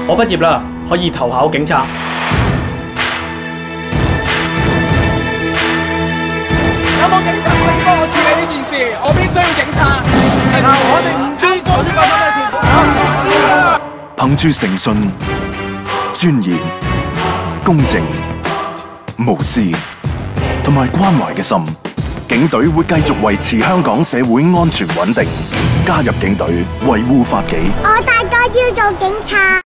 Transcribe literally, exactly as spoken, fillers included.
我畢業啦，可以投考警察。 有冇警察可以幫我處理呢件事？我必須要警察。嗱，我哋唔知究竟發生咩事。 憑住誠信、尊嚴、公正、無私同埋關懷嘅心，警隊會繼續維持香港社會安全穩定。加入警隊，維護法紀。 我大個要做警察。